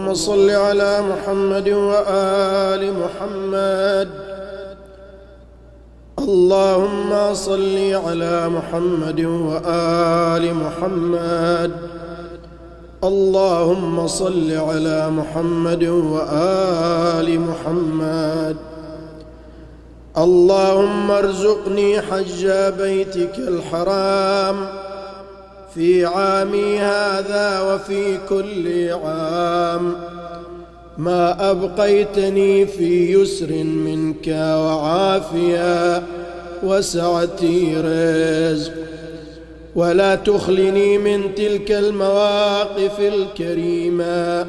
اللهم صل على محمد وآل محمد. اللهم صل على محمد وآل محمد. اللهم صل على محمد وآل محمد. اللهم ارزقني حج بيتك الحرام في عامي هذا وفي كل عام، ما أبقيتني في يسر منك وعافية وسعة رزق، ولا تخلني من تلك المواقف الكريمة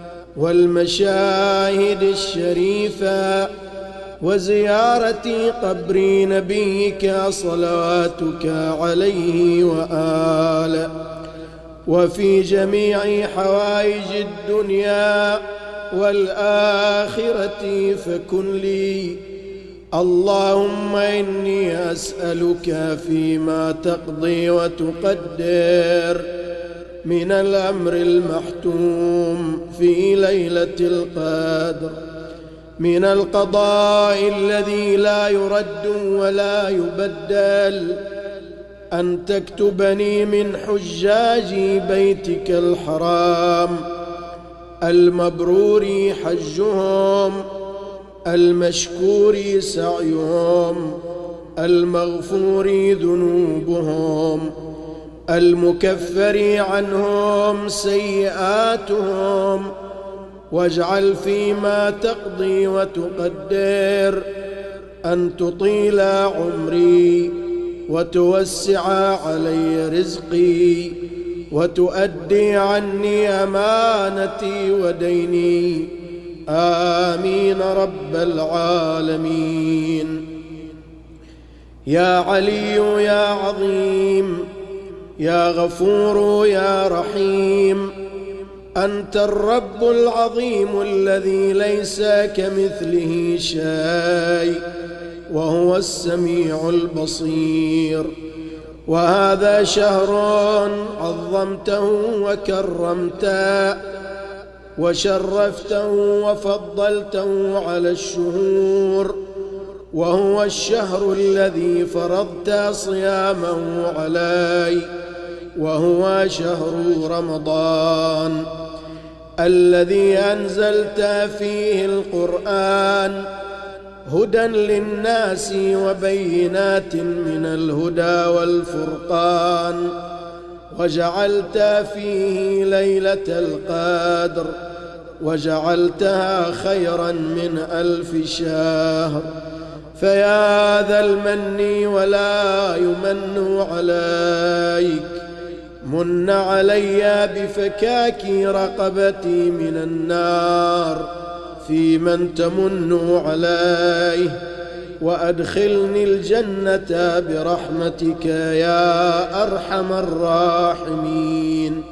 والمشاهد الشريفة وزيارة قبر نبيك صلواتك عليه وآله، وفي جميع حوائج الدنيا والآخرة فكن لي. اللهم إني أسألك فيما تقضي وتقدر من الأمر المحتوم في ليلة القدر، من القضاء الذي لا يرد ولا يبدل، أن تكتبني من حجاج بيتك الحرام المبرور حجهم، المشكور سعيهم، المغفور ذنوبهم، المكفر عنهم سيئاتهم. واجعل فيما تقضي وتقدر أن تطيل عمري وتوسع علي رزقي وتؤدي عني أمانتي وديني، آمين رب العالمين. يا علي يا عظيم يا غفور يا رحيم، أنت الرب العظيم الذي ليس كمثله شيء وهو السميع البصير. وهذا شهر عظمته وكرمته وشرفته وفضلته على الشهور، وهو الشهر الذي فرضت صيامه علي، وهو شهر رمضان الذي أنزلت فيه القرآن هدى للناس وبينات من الهدى والفرقان، وجعلت فيه ليلة القدر وجعلتها خيرا من 1000 شهر. فيا ذا المن ولا يمن عليك، من علي بفكاك رقبتي من النار في من تمن عليه، وأدخلني الجنة برحمتك يا أرحم الراحمين.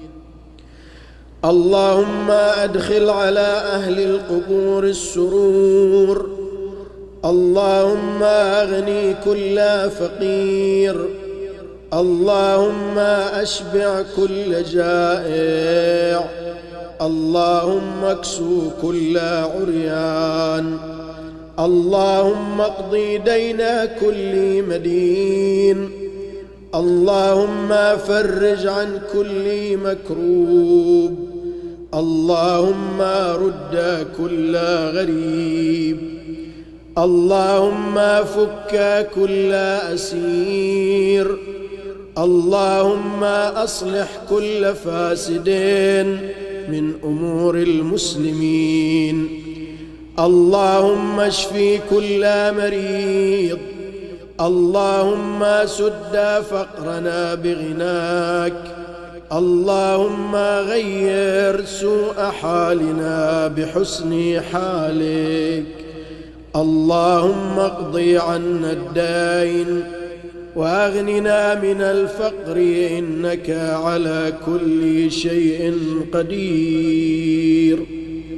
اللهم أدخل على أهل القبور السرور، اللهم أغني كل فقير، اللهم أشبع كل جائع، اللهم اكسو كل عريان، اللهم اقضي دين كل مدين، اللهم فرج عن كل مكروب، اللهم رد كل غريب، اللهم فك كل أسير، اللهم أصلح كل فاسد من أمور المسلمين، اللهم اشفي كل مريض، اللهم سد فقرنا بغناك، اللهم غير سوء حالنا بحسن حالك، اللهم اقضي عنا الدين وأغننا من الفقر إنك على كل شيء قدير.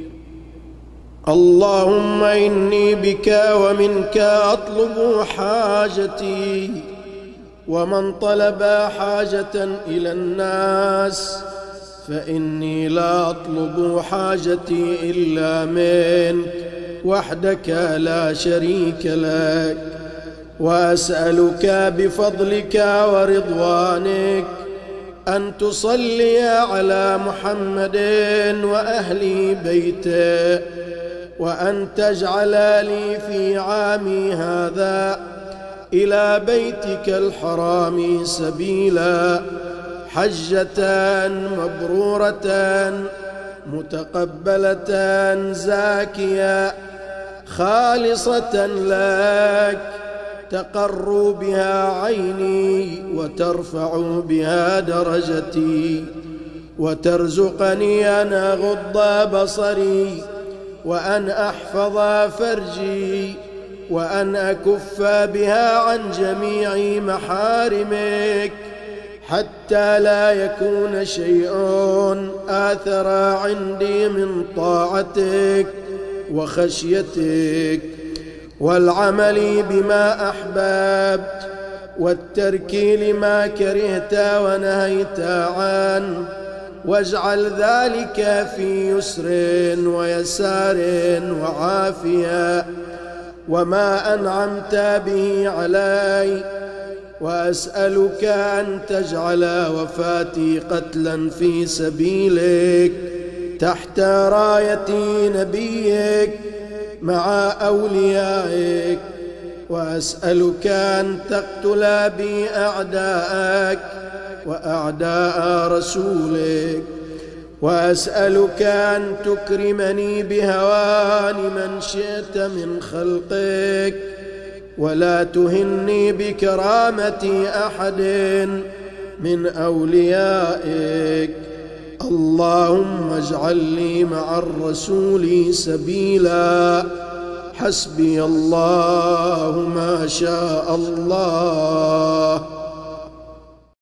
اللهم إني بك ومنك أطلب حاجتي، ومن طلب حاجة إلى الناس فإني لا أطلب حاجتي إلا منك وحدك لا شريك لك، وأسألك بفضلك ورضوانك أن تصلي على محمد وأهل بيته، وأن تجعل لي في عامي هذا إلى بيتك الحرام سبيلا، حجة مبرورة متقبلة زاكية خالصة لك، تقر بها عيني وترفع بها درجتي، وترزقني أن أغض بصري، وأن أحفظ فرجي، وأن أكف بها عن جميع محارمك، حتى لا يكون شيء آثر عندي من طاعتك وخشيتك، والعمل بما أحببت، والترك لما كرهت ونهيت عنه، واجعل ذلك في يسر ويسار وعافية، وما أنعمت به علي. وأسألك أن تجعل وفاتي قتلا في سبيلك تحت راية نبيك مع أوليائك، وأسألك أن تقتل بي أعداءك وأعداء رسولك، وأسألك أن تكرمني بهوان من شئت من خلقك، ولا تهني بكرامة أحد من أوليائك. اللهم اجعل لي مع الرسول سبيلا، حسبي الله ما شاء الله.